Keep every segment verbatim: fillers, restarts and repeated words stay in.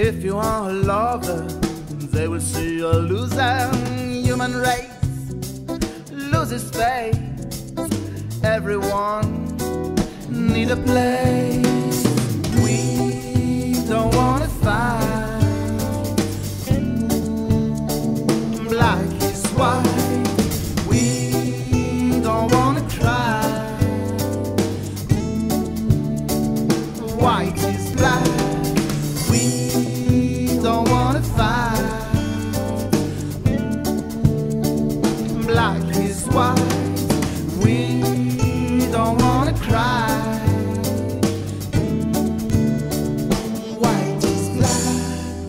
If you are a lover, they will see a loser. Human race loses space. Everyone need a place. We don't wanna fight. Black is white. We don't wanna cry. White is black. We don't wanna fight. Black is white. We don't wanna cry. White is black.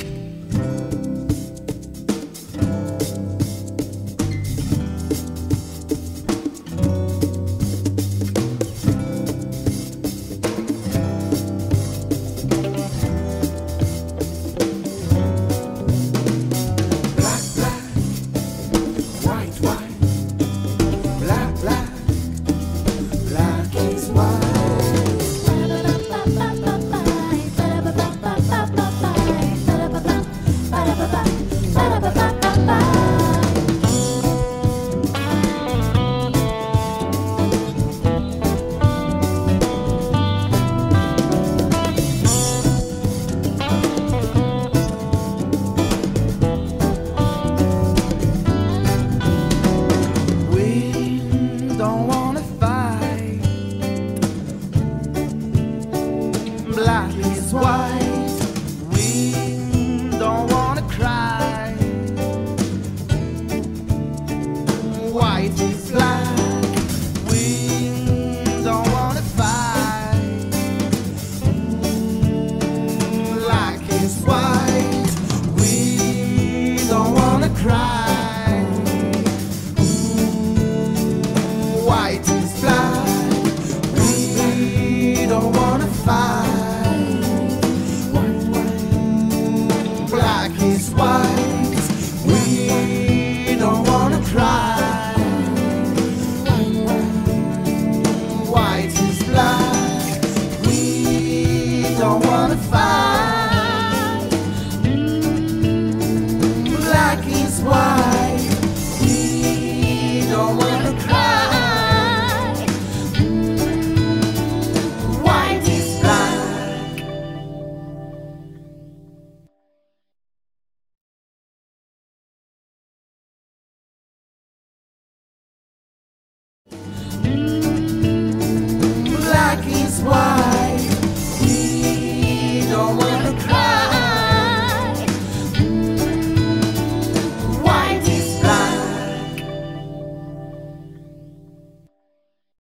Black, black. White, white. Black, black. Black is white. We don't wanna fight. Black is white. We don't wanna cry. White is black. We don't wanna fight. Black is white. We don't wanna cry. White is black. We don't wanna fight. Black is white. We don't wanna cry. White is black. We don't wanna fight. Black is white. We don't wanna cry. White is black. Black is white. We don't wanna cry.